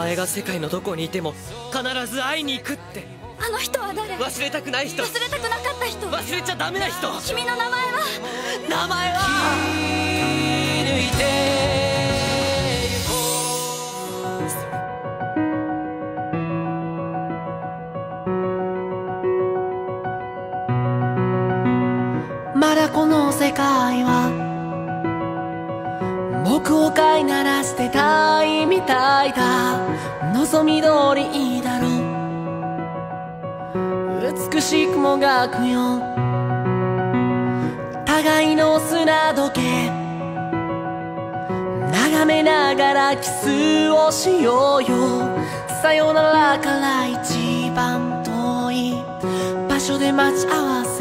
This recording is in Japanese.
前が世界のどこにいても必ず会いに行くって。 あの人は誰？ 忘れたくない人、 忘れたくなかった人、 忘れちゃダメな人。 君の名前は？ 名前は気抜いてゆこう。まだこの世界は僕を飼いならしてたいみたいだ。望み通りいいだろう。美しくもがくよ。互いの砂時計眺めながらキスをしようよ。さよならから一番遠い場所で待ち合わせ